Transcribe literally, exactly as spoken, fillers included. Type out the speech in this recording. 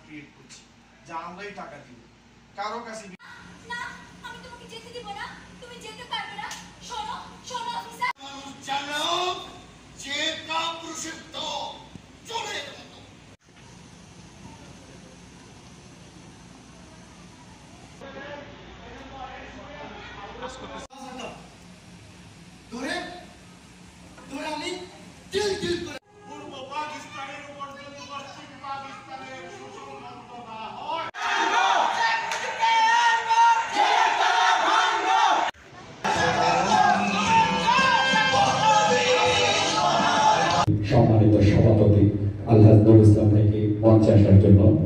create করছি যা আমরাই টাকা দিব কারো কাছে না আমি তোমাকে যেতে দিব না তুমি যেতে পারবে না শোনো শোনো অফিসার মানুষ জানো যে কাপুরুষের তো চলে ধরে ধরে আমি দিল দিল করে পূর্ব পাকিস্তানের উপর যদি পশ্চিম পাকিস্তানের শোষণ বন্ধ না হয় সম্মানিত সভাপতি আলহাজ নুরুল ইসলাম ভাইকে মঞ্চে আসার জন্য